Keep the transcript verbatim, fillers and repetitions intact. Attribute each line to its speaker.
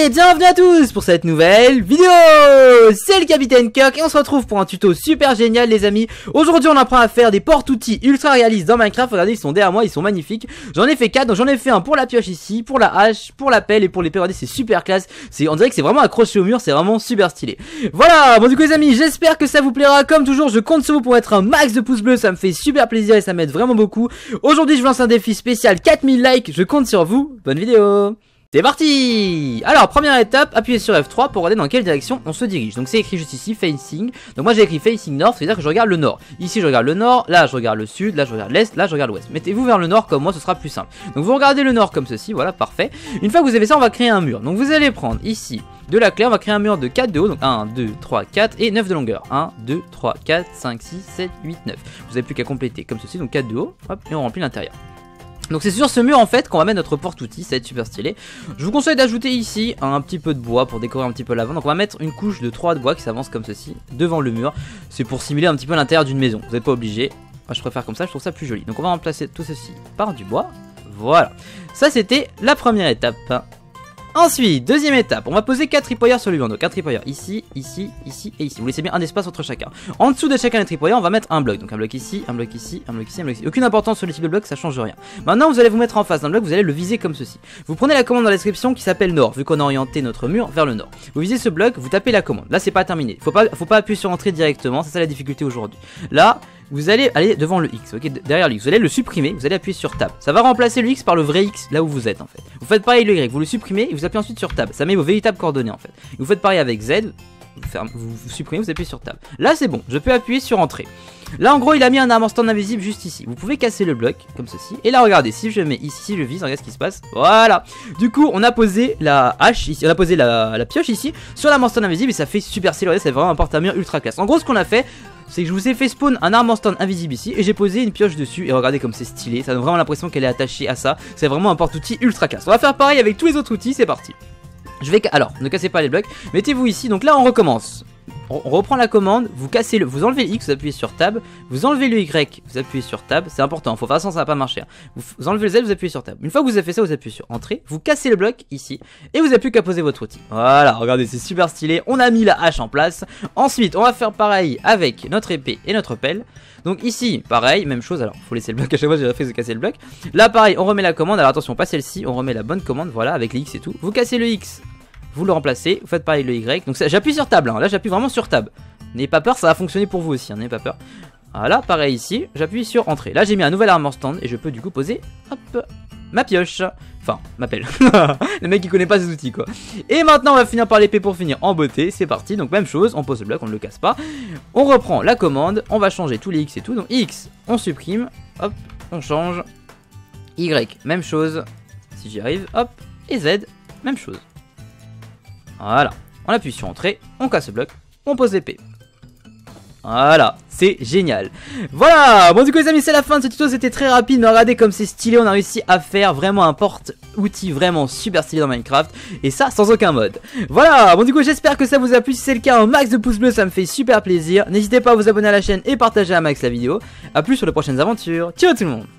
Speaker 1: Et bienvenue à tous pour cette nouvelle vidéo. C'est le Capitaine Kirk et on se retrouve pour un tuto super génial les amis. Aujourd'hui on apprend à faire des porte-outils ultra réalistes dans Minecraft. Regardez, ils sont derrière moi, ils sont magnifiques. J'en ai fait quatre, donc j'en ai fait un pour la pioche ici, pour la hache, pour la pelle et pour l'épée. Regardez, c'est super classe. On dirait que c'est vraiment accroché au mur, c'est vraiment super stylé. Voilà, bon du coup les amis, j'espère que ça vous plaira. Comme toujours, je compte sur vous pour mettre un max de pouces bleus, ça me fait super plaisir et ça m'aide vraiment beaucoup. Aujourd'hui je vous lance un défi spécial quatre mille likes, je compte sur vous. Bonne vidéo. C'est parti. Alors première étape, appuyez sur F trois pour regarder dans quelle direction on se dirige. Donc c'est écrit juste ici, facing. Donc moi j'ai écrit facing north, c'est à dire que je regarde le nord. Ici je regarde le nord, là je regarde le sud, là je regarde l'est, là je regarde l'ouest. Mettez-vous vers le nord comme moi, ce sera plus simple. Donc vous regardez le nord comme ceci, voilà, parfait. Une fois que vous avez ça, on va créer un mur. Donc vous allez prendre ici de la clé, on va créer un mur de quatre de haut, donc un, deux, trois, quatre et neuf de longueur. un, deux, trois, quatre, cinq, six, sept, huit, neuf. Vous n'avez plus qu'à compléter comme ceci, donc quatre de haut, hop, et on remplit l'intérieur. Donc c'est sur ce mur en fait qu'on va mettre notre porte-outil, ça va être super stylé. Je vous conseille d'ajouter ici un petit peu de bois pour décorer un petit peu l'avant. Donc on va mettre une couche de trois de bois qui s'avance comme ceci devant le mur. C'est pour simuler un petit peu l'intérieur d'une maison, vous n'êtes pas obligé. Moi je préfère comme ça, je trouve ça plus joli. Donc on va remplacer tout ceci par du bois, voilà. Ça c'était la première étape. Ensuite, deuxième étape, on va poser quatre tripwires sur le mur. Donc un tripwire ici, ici, ici et ici. Vous laissez bien un espace entre chacun. En dessous de chacun des tripwires, on va mettre un bloc. Donc un bloc ici, un bloc ici, un bloc ici, un bloc ici. Aucune importance sur le type de bloc, ça change rien. Maintenant, vous allez vous mettre en face d'un bloc, vous allez le viser comme ceci. Vous prenez la commande dans la description qui s'appelle nord, vu qu'on a orienté notre mur vers le nord. Vous visez ce bloc, vous tapez la commande. Là, c'est pas terminé. Faut pas, faut pas appuyer sur entrée directement, c'est ça la difficulté aujourd'hui. Là, vous allez aller devant le X, ok, derrière le X, vous allez le supprimer, vous allez appuyer sur Tab. Ça va remplacer le X par le vrai X, là où vous êtes en fait. Vous faites pareil le Y, vous le supprimez et vous appuyez ensuite sur Tab. Ça met vos véritables coordonnées en fait. Et vous faites pareil avec Z, vous, fermez, vous, vous supprimez, vous appuyez sur Tab. Là c'est bon, je peux appuyer sur Entrée. Là en gros il a mis un arme en stand invisible juste ici. Vous pouvez casser le bloc comme ceci. Et là regardez, si je mets ici, si je vise, regardez ce qui se passe. Voilà. Du coup on a posé la hache ici, on a posé la, la pioche ici sur la stand invisible et ça fait super stylé. Regardez, c'est vraiment un porte-à-mur ultra classe. En gros ce qu'on a fait, c'est que je vous ai fait spawn un arme en stand invisible ici et j'ai posé une pioche dessus et regardez comme c'est stylé, ça donne vraiment l'impression qu'elle est attachée à ça. C'est vraiment un porte-outil ultra classe. On va faire pareil avec tous les autres outils, c'est parti. Je vais, alors ne cassez pas les blocs, mettez-vous ici, donc là on recommence. On reprend la commande, vous cassez le, vous enlevez le X, vous appuyez sur Tab, vous enlevez le Y, vous appuyez sur Tab, c'est important, faut faire ça, ça va pas marcher. Hein. Vous, vous enlevez le Z, vous appuyez sur Tab. Une fois que vous avez fait ça, vous appuyez sur Entrée, vous cassez le bloc ici, et vous n'avez plus qu'à poser votre outil. Voilà, regardez, c'est super stylé, on a mis la hache en place. Ensuite, on va faire pareil avec notre épée et notre pelle. Donc ici, pareil, même chose, alors faut laisser le bloc, à chaque fois j'ai fait de casser le bloc. Là pareil, on remet la commande, alors attention, pas celle-ci, on remet la bonne commande, voilà, avec les X et tout. Vous cassez le X, vous le remplacez, vous faites pareil le Y, donc j'appuie sur Tab, hein. Là j'appuie vraiment sur Tab. N'ayez pas peur, ça va fonctionner pour vous aussi, hein, n'ayez pas peur. Voilà, pareil ici, j'appuie sur Entrée. Là j'ai mis un nouvel armor stand et je peux du coup poser, hop, ma pioche. Enfin, ma pelle. Le mec qui connaît pas ses outils quoi. Et maintenant on va finir par l'épée pour finir en beauté, c'est parti. Donc même chose, on pose le bloc, on ne le casse pas. On reprend la commande, on va changer tous les X et tout. Donc X, on supprime, hop, on change. Y, même chose, si j'y arrive, hop. Et Z, même chose. Voilà, on appuie sur Entrée, on casse le bloc, on pose l'épée. Voilà, c'est génial. Voilà, bon du coup les amis c'est la fin de ce tuto, c'était très rapide, mais regardez comme c'est stylé, on a réussi à faire vraiment un porte-outil vraiment super stylé dans Minecraft, et ça sans aucun mode. Voilà, bon du coup j'espère que ça vous a plu, si c'est le cas un max de pouces bleus, ça me fait super plaisir. N'hésitez pas à vous abonner à la chaîne et partager un max la vidéo. A plus sur les prochaines aventures, ciao tout le monde.